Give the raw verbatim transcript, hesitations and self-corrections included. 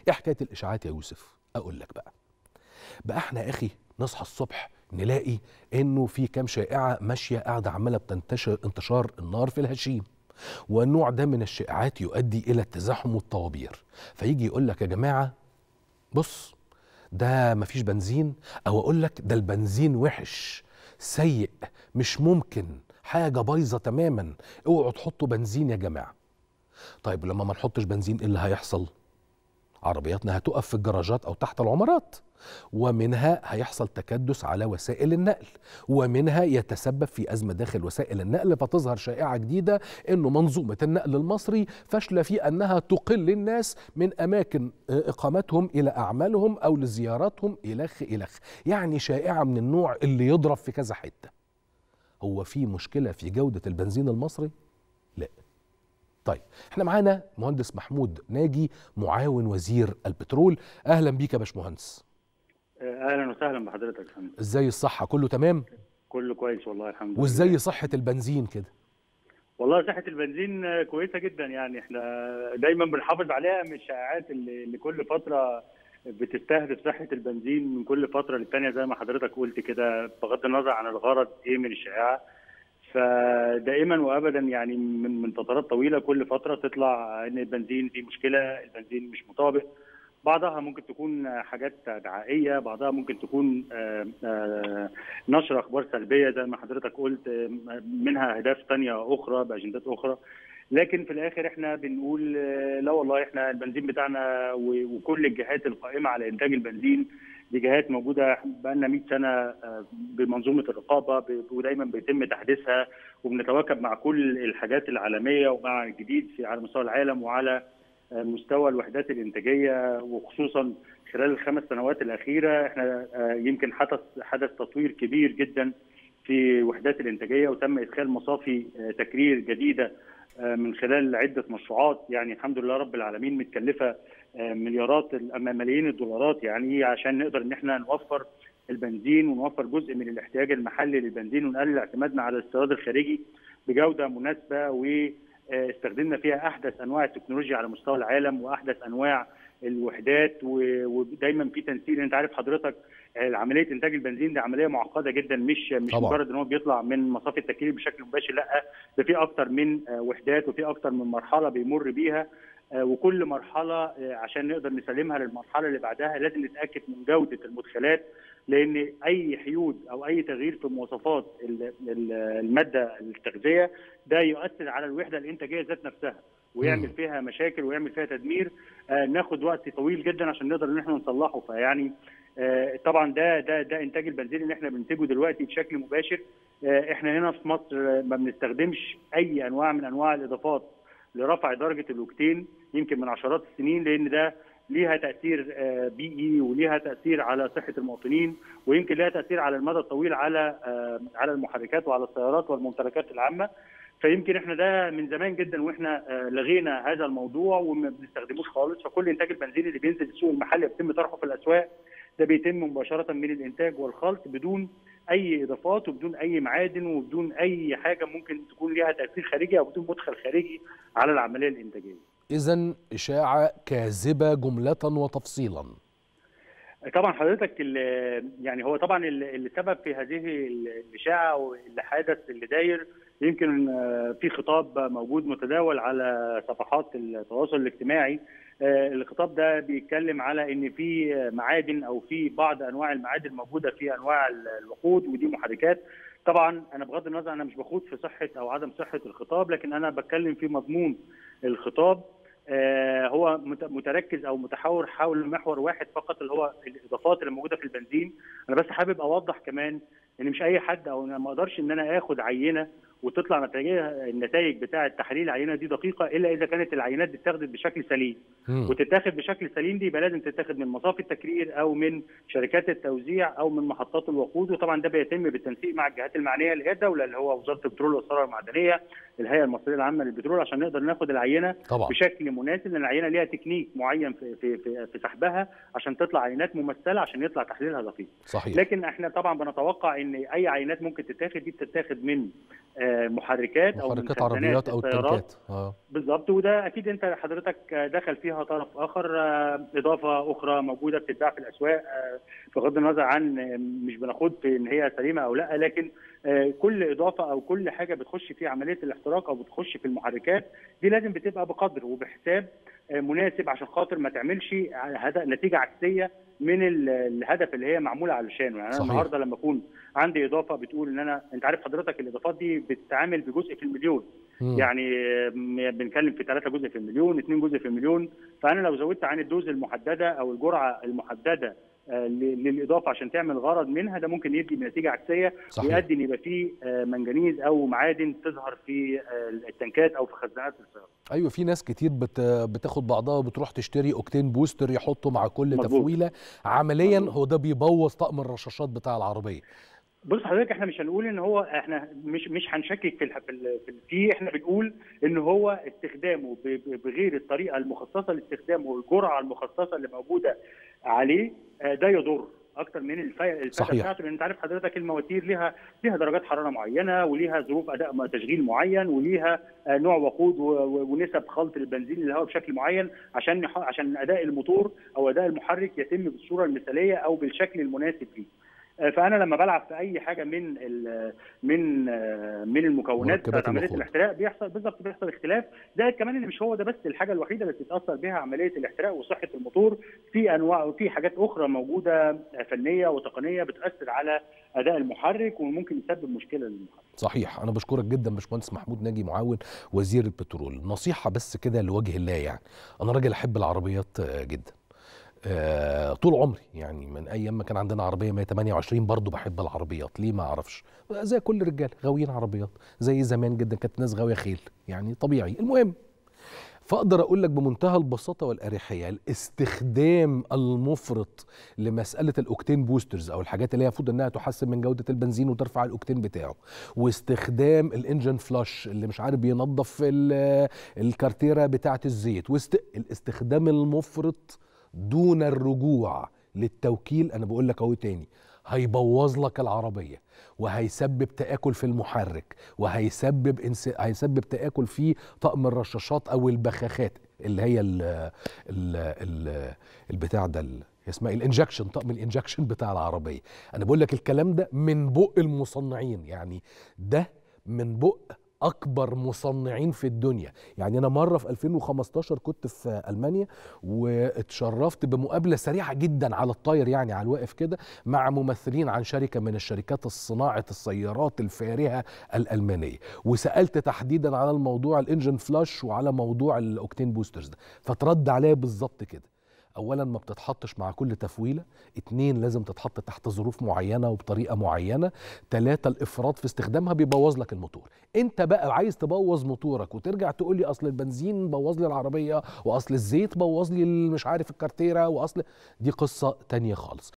ايه حكايه الاشاعات يا يوسف؟ اقول لك بقى. بقى احنا يا اخي نصحى الصبح نلاقي انه في كام شائعه ماشيه قاعده عماله بتنتشر انتشار النار في الهشيم، والنوع ده من الشائعات يؤدي الى التزاحم والطوابير. فيجي يقول لك يا جماعه بص، ده مفيش بنزين، او اقول لك ده البنزين وحش سيء مش ممكن، حاجه بايظه تماما، اوعوا تحطوا بنزين يا جماعه. طيب لما ما نحطش بنزين ايه اللي هيحصل؟ عربياتنا هتقف في الجراجات او تحت العمارات، ومنها هيحصل تكدس على وسائل النقل، ومنها يتسبب في أزمة داخل وسائل النقل، فتظهر شائعة جديدة أنه منظومة النقل المصري فاشلة في أنها تقل الناس من أماكن إقامتهم إلى أعمالهم أو لزياراتهم إلخ إلخ. يعني شائعة من النوع اللي يضرب في كذا حتة. هو في مشكلة في جودة البنزين المصري؟ لا. طيب احنا معانا مهندس محمود ناجي معاون وزير البترول. أهلا بيك يا باشمهندس. اهلا وسهلا بحضرتك يا فندم. ازاي الصحة؟ كله تمام؟ كله كويس والله الحمد لله. وازاي صحة البنزين كده؟ والله صحة البنزين كويسة جدا، يعني احنا دايما بنحافظ عليها من الشائعات اللي, اللي كل فترة بتستهدف صحة البنزين من كل فترة للتانية زي ما حضرتك قلت كده، بغض النظر عن الغرض ايه من الشائعة. فدائما وابدا يعني من من فترات طويلة كل فترة تطلع ان البنزين فيه مشكلة، البنزين مش مطابق. بعضها ممكن تكون حاجات دعائيه، بعضها ممكن تكون نشر اخبار سلبيه زي ما حضرتك قلت، منها اهداف ثانيه اخرى باجندات اخرى. لكن في الاخر احنا بنقول لا والله احنا البنزين بتاعنا وكل الجهات القائمه على انتاج البنزين دي جهات موجوده بقى لنا مئة سنه بمنظومه الرقابه، ودايما بيتم تحديثها، وبنتواكب مع كل الحاجات العالميه ومع الجديد في على مستوى العالم وعلى مستوى الوحدات الانتاجيه. وخصوصا خلال الخمس سنوات الاخيره احنا يمكن حدث حدث تطوير كبير جدا في وحدات الانتاجيه، وتم ادخال مصافي تكرير جديده من خلال عده مشروعات، يعني الحمد لله رب العالمين متكلفه مليارات ملايين الدولارات، يعني عشان نقدر ان احنا نوفر البنزين ونوفر جزء من الاحتياج المحلي للبنزين، ونقلل اعتمادنا على الاستيراد الخارجي بجوده مناسبه، و استخدمنا فيها احدث انواع التكنولوجيا على مستوى العالم واحدث انواع الوحدات، ودايما في تنسيق. انت عارف حضرتك عمليه انتاج البنزين دي عمليه معقده جدا، مش مش طبعا. مجرد ان هو بيطلع من مصافي التكرير بشكل مباشر، لا ده في اكتر من وحدات وفي اكتر من مرحله بيمر بيها، وكل مرحله عشان نقدر نسلمها للمرحله اللي بعدها لازم نتاكد من جوده المدخلات، لان اي حيود او اي تغيير في مواصفات الماده التغذيه ده يؤثر على الوحده الانتاجيه ذات نفسها ويعمل فيها مشاكل ويعمل فيها تدمير. آه ناخد وقت طويل جدا عشان نقدر ان احنا نصلحه. فيعني آه طبعا ده ده ده انتاج البنزين اللي احنا بننتجه دلوقتي بشكل مباشر. آه احنا هنا في مصر ما بنستخدمش اي انواع من انواع الاضافات لرفع درجه الاوكتين يمكن من عشرات السنين، لان ده ليها تاثير بيئي وليها تاثير على صحه المواطنين، ويمكن لها تاثير على المدى الطويل على على المحركات وعلى السيارات والممتلكات العامه. فيمكن احنا ده من زمان جدا واحنا لغينا هذا الموضوع وما بنستخدموش خالص. فكل انتاج البنزين اللي بينزل السوق المحلي بيتم طرحه في الاسواق ده بيتم مباشره من الانتاج والخلط بدون اي اضافات وبدون اي معادن وبدون اي حاجه ممكن تكون ليها تاثير خارجي او بدون مدخل خارجي على العمليه الانتاجيه. إذن إشاعة كاذبة جملة وتفصيلا. طبعا حضرتك يعني هو طبعا اللي سبب في هذه الاشاعه واللي حدث اللي داير، يمكن في خطاب موجود متداول على صفحات التواصل الاجتماعي. الخطاب ده بيتكلم على ان في معادن او في بعض انواع المعادن موجوده في انواع الوقود ودي محركات. طبعا انا بغض النظر انا مش بخوض في صحه او عدم صحه الخطاب، لكن انا بتكلم في مضمون الخطاب. آه هو متركز او متحور حول محور واحد فقط اللي هو الاضافات اللي موجوده في البنزين. انا بس حابب اوضح كمان ان مش اي حد او انا ما اقدرش ان انا اخد عينه وتطلع نتائجها النتائج بتاعه تحليل العينه دي دقيقه الا اذا كانت العينات دي اتاخدت بشكل سليم. وتتاخد بشكل سليم دي يبقى لازم تتاخد من مصافي التكرير او من شركات التوزيع او من محطات الوقود، وطبعا ده بيتم بالتنسيق مع الجهات المعنيه اللي هي الدوله اللي هو وزاره البترول والثروه المعدنيه الهيئه المصريه العامه للبترول عشان نقدر ناخد العينه طبعا بشكل مناسب، لان العينه ليها تكنيك معين في في في, في سحبها عشان تطلع عينات ممثله عشان يطلع تحليلها دقيق. صحيح. لكن احنا طبعا بنتوقع ان اي عينات ممكن تتاخد دي بتتاخد من محركات او من محركات عربيات او التنكات. اه بالظبط، وده اكيد انت حضرتك دخل فيها طرف اخر، اضافه اخرى موجوده بتتباع في الاسواق، بغض النظر عن مش بناخد في ان هي سليمه او لا، لكن كل اضافه او كل حاجه بتخش في عمليه الاحتراق او بتخش في المحركات دي لازم بتبقى بقدر وبحساب مناسب عشان خاطر ما تعملش نتيجه عكسيه من الهدف اللي هي معموله علشانه. يعني انا النهارده لما اكون عندي اضافه بتقول ان انا، انت عارف حضرتك الاضافات دي بتتعامل بجزء في المليون، مم. يعني بنتكلم في ثلاثة جزء في المليون، اثنين جزء في المليون، فانا لو زودت عن الدوز المحدده او الجرعه المحدده للاضافه عشان تعمل غرض منها، ده ممكن يدي نتيجه عكسيه ويؤدي ان يبقى فيه منجنيز او معادن تظهر في التنكات او في خزانات السيارات. ايوه، في ناس كتير بت بتاخد بعضها وبتروح تشتري اوكتين بوستر يحطه مع كل مضبوط. تفويله عمليا مضبوط. هو ده بيبوظ طقم الرشاشات بتاع العربيه. بص حضرتك، احنا مش هنقول ان هو احنا مش مش هنشكك في في في احنا بنقول ان هو استخدامه بغير الطريقه المخصصه لاستخدامه والجرعه المخصصه اللي موجوده عليه ده يضر اكتر من الفائده بتاعته، لان انت عارف حضرتك المواتير ليها ليها درجات حراره معينه وليها ظروف اداء تشغيل معين وليها نوع وقود ونسب خلط البنزين للهواء بشكل معين عشان عشان اداء الموتور او اداء المحرك يتم بالصوره المثاليه او بالشكل المناسب ليه. فانا لما بلعب في اي حاجه من من من المكونات بتاعت عمليه الاحتراق بيحصل بالظبط بيحصل اختلاف. زائد كمان ان مش هو ده بس الحاجه الوحيده اللي بتتاثر بها عمليه الاحتراق وصحه الموتور، في انواع وفي حاجات اخرى موجوده فنيه وتقنيه بتاثر على اداء المحرك وممكن يسبب مشكله للمحرك. صحيح. انا بشكرك جدا باشمهندس محمود ناجي، معاون وزير البترول. نصيحه بس كده لوجه الله، يعني انا راجل احب العربيات جدا آه طول عمري، يعني من ايام ما كان عندنا عربيه مية وتمانية وعشرين برضو بحب العربيات، ليه ما اعرفش، زي كل الرجال غاويين عربيات، زي زمان جدا كانت ناس غاويه خيل، يعني طبيعي. المهم، فاقدر اقول لك بمنتهى البساطه والاريحيه، الاستخدام المفرط لمساله الاوكتين بوسترز او الحاجات اللي هي المفروض انها تحسن من جوده البنزين وترفع الاوكتين بتاعه، واستخدام الانجن فلاش اللي مش عارف بينظف الكارتيره بتاعه الزيت، والاستخدام المفرط دون الرجوع للتوكيل، انا بقول لك اهو تاني، هيبوظ لك العربيه وهيسبب تآكل في المحرك وهيسبب انس... هيسبب تآكل في طقم الرشاشات او البخاخات اللي هي ال ال ال البتاع ده اسمها الانجكشن، طقم الانجكشن بتاع العربيه. انا بقول لك الكلام ده من بق المصنعين، يعني ده من بق اكبر مصنعين في الدنيا. يعني انا مره في ألفين وخمستاشر كنت في المانيا واتشرفت بمقابله سريعه جدا على الطاير، يعني على الواقف كده، مع ممثلين عن شركه من الشركات الصناعه السيارات الفارهه الالمانيه، وسالت تحديدا على الموضوع الانجن فلاش وعلى موضوع الاوكتين بوسترز ده، فترد عليا بالظبط كده. اولا ما بتتحطش مع كل تفويله، اتنين لازم تتحط تحت ظروف معينه وبطريقه معينه، تلاته الافراط في استخدامها بيبوظ لك الموتور. انت بقى عايز تبوظ موتورك وترجع تقول لي اصل البنزين بوظ لي العربيه واصل الزيت بوظ لي مش عارف الكارتيره واصل، دي قصه تانية خالص.